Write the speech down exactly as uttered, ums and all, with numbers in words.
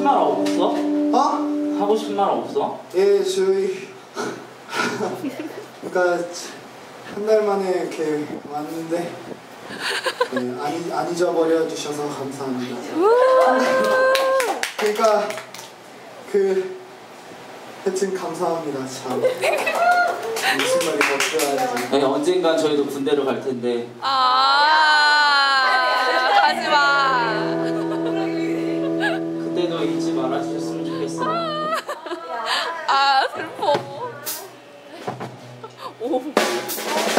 싶은 말 없어? 어? 하고 싶은 말 없어? 예, 저희 그러니까 한 달 만에 이렇게 왔는데 네, 안, 안 잊어버려 주셔서 감사합니다. 그러니까 그 하여튼 감사합니다. 참 무슨 말이 더 필요하지? 아니, 언젠간 저희도 군대로 갈 텐데. 아, 가지마. 그때도 잊지 말아주셨으면 좋겠어. 아, 슬퍼. 오.